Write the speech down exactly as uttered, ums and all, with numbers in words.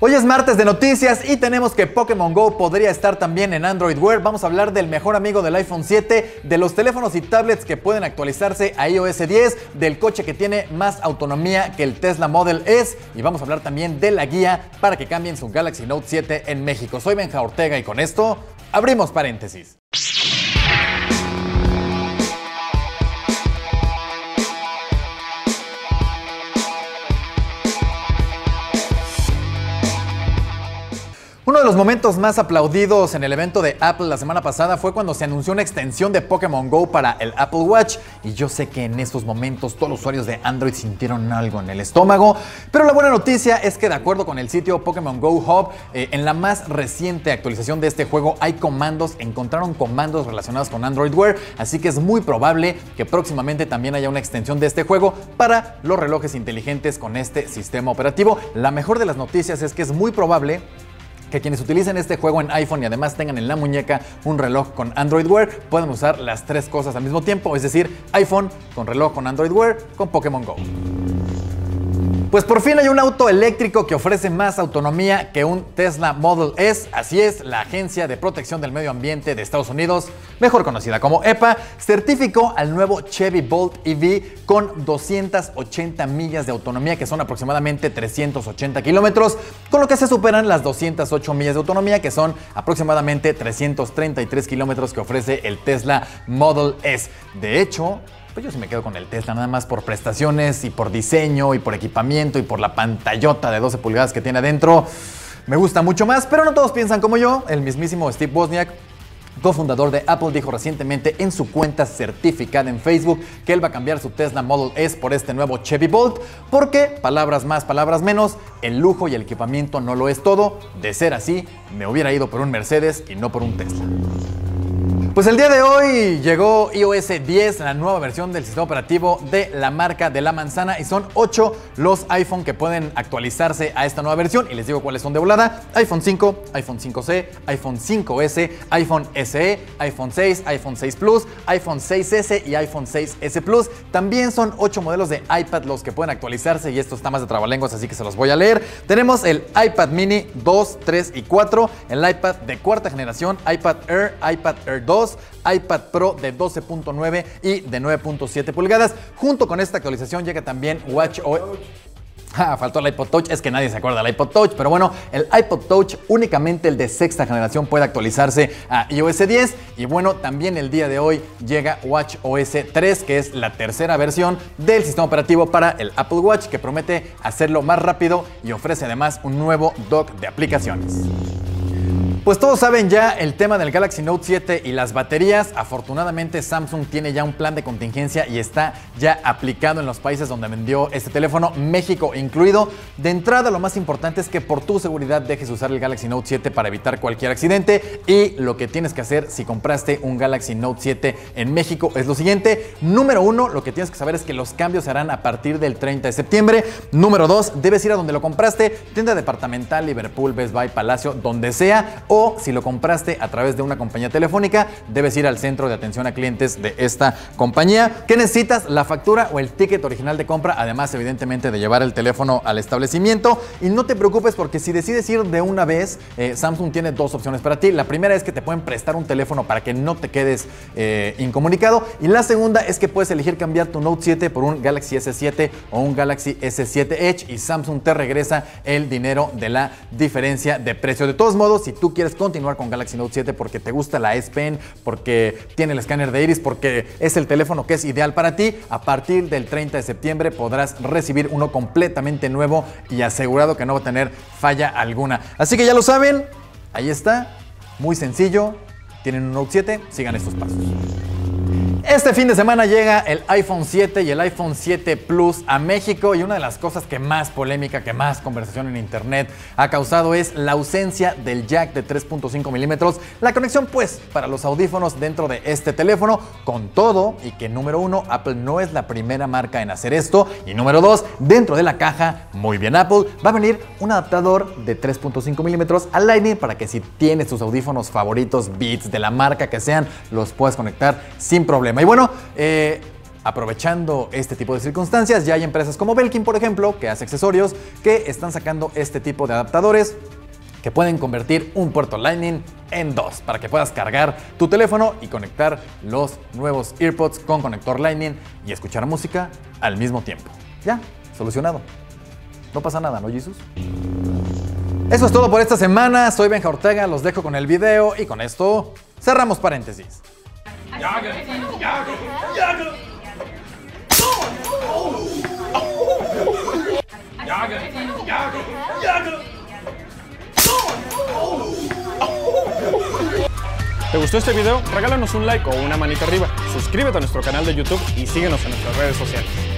Hoy es martes de noticias y tenemos que Pokémon Go podría estar también en Android Wear. Vamos a hablar del mejor amigo del iPhone siete, de los teléfonos y tablets que pueden actualizarse a i O S diez, del coche que tiene más autonomía que el Tesla Model S y vamos a hablar también de la guía para que cambien su Galaxy Note siete en México. Soy Benja Ortega y con esto abrimos paréntesis. Uno de los momentos más aplaudidos en el evento de Apple la semana pasada fue cuando se anunció una extensión de Pokémon Go para el Apple Watch y yo sé que en estos momentos todos los usuarios de Android sintieron algo en el estómago, pero la buena noticia es que de acuerdo con el sitio Pokémon Go Hub, eh, en la más reciente actualización de este juego hay comandos, encontraron comandos relacionados con Android Wear, así que es muy probable que próximamente también haya una extensión de este juego para los relojes inteligentes con este sistema operativo. La mejor de las noticias es que es muy probable que quienes utilicen este juego en iPhone y además tengan en la muñeca un reloj con Android Wear puedan usar las tres cosas al mismo tiempo, es decir, iPhone con reloj con Android Wear con Pokémon Go. Pues por fin hay un auto eléctrico que ofrece más autonomía que un Tesla Model S. Así es, la Agencia de Protección del Medio Ambiente de Estados Unidos, mejor conocida como EPA, certificó al nuevo Chevy Bolt E V con doscientas ochenta millas de autonomía, que son aproximadamente trescientos ochenta kilómetros, con lo que se superan las doscientas ocho millas de autonomía, que son aproximadamente trescientos treinta y tres kilómetros que ofrece el Tesla Model S. De hecho, pues yo sí me quedo con el Tesla, nada más por prestaciones y por diseño y por equipamiento y por la pantallota de doce pulgadas que tiene adentro. Me gusta mucho más, pero no todos piensan como yo. El mismísimo Steve Wozniak, cofundador de Apple, dijo recientemente en su cuenta certificada en Facebook que él va a cambiar su Tesla Model S por este nuevo Chevy Bolt porque, palabras más, palabras menos, el lujo y el equipamiento no lo es todo. De ser así, me hubiera ido por un Mercedes y no por un Tesla. Pues el día de hoy llegó i O S diez, la nueva versión del sistema operativo de la marca de la manzana, y son ocho los iPhone que pueden actualizarse a esta nueva versión y les digo cuáles son de volada: iPhone cinco, iPhone cinco C, iPhone cinco S, iPhone S E, iPhone seis, iPhone seis Plus, iPhone seis S y iPhone seis S Plus. También son ocho modelos de iPad los que pueden actualizarse y esto está más de trabalenguas, así que se los voy a leer. Tenemos el iPad Mini dos, tres y cuatro, el iPad de cuarta generación, iPad Air, iPad Air dos, iPad Pro de doce punto nueve y de nueve punto siete pulgadas. Junto con esta actualización llega también WatchOS. Ah, faltó el iPod Touch, es que nadie se acuerda del iPod Touch, pero bueno, el iPod Touch, únicamente el de sexta generación puede actualizarse a i O S diez y bueno, también el día de hoy llega WatchOS tres, que es la tercera versión del sistema operativo para el Apple Watch, que promete hacerlo más rápido y ofrece además un nuevo dock de aplicaciones. Pues todos saben ya el tema del Galaxy Note siete y las baterías. Afortunadamente Samsung tiene ya un plan de contingencia y está ya aplicado en los países donde vendió este teléfono, México incluido. De entrada, lo más importante es que por tu seguridad dejes usar el Galaxy Note siete para evitar cualquier accidente, y lo que tienes que hacer si compraste un Galaxy Note siete en México es lo siguiente. Número uno, lo que tienes que saber es que los cambios se harán a partir del treinta de septiembre. Número dos, debes ir a donde lo compraste, tienda departamental, Liverpool, Best Buy, Palacio, donde sea, o si lo compraste a través de una compañía telefónica, debes ir al centro de atención a clientes de esta compañía. ¿Qué necesitas? La factura o el ticket original de compra, además evidentemente de llevar el teléfono al establecimiento. Y no te preocupes porque si decides ir de una vez, eh, Samsung tiene dos opciones para ti. La primera es que te pueden prestar un teléfono para que no te quedes eh, incomunicado, y la segunda es que puedes elegir cambiar tu Note siete por un Galaxy S siete o un Galaxy S siete Edge y Samsung te regresa el dinero de la diferencia de precio. De todos modos, si tú quieres continuar con Galaxy Note siete porque te gusta la S Pen, porque tiene el escáner de iris, porque es el teléfono que es ideal para ti, a partir del treinta de septiembre podrás recibir uno completamente nuevo y asegurado que no va a tener falla alguna. Así que ya lo saben, ahí está, muy sencillo. Tienen un Note siete, sigan estos pasos. Este fin de semana llega el iPhone siete y el iPhone siete Plus a México, y una de las cosas que más polémica, que más conversación en internet ha causado es la ausencia del jack de tres punto cinco milímetros, la conexión pues para los audífonos dentro de este teléfono, con todo y que número uno, Apple no es la primera marca en hacer esto, y número dos, dentro de la caja, muy bien Apple, va a venir un adaptador de tres punto cinco milímetros al Lightning para que si tienes tus audífonos favoritos Beats de la marca que sean, los puedas conectar sin problema. Y bueno, eh, Aprovechando este tipo de circunstancias, ya hay empresas como Belkin, por ejemplo, que hace accesorios, que están sacando este tipo de adaptadores que pueden convertir un puerto Lightning en dos, para que puedas cargar tu teléfono y conectar los nuevos AirPods con conector Lightning y escuchar música al mismo tiempo. Ya, solucionado. No pasa nada, ¿no, Jesus? Eso es todo por esta semana. Soy Benja Ortega, los dejo con el video y con esto cerramos paréntesis. ¿Te gustó este video? Regálanos un like o una manita arriba. Suscríbete a nuestro canal de YouTube y síguenos en nuestras redes sociales.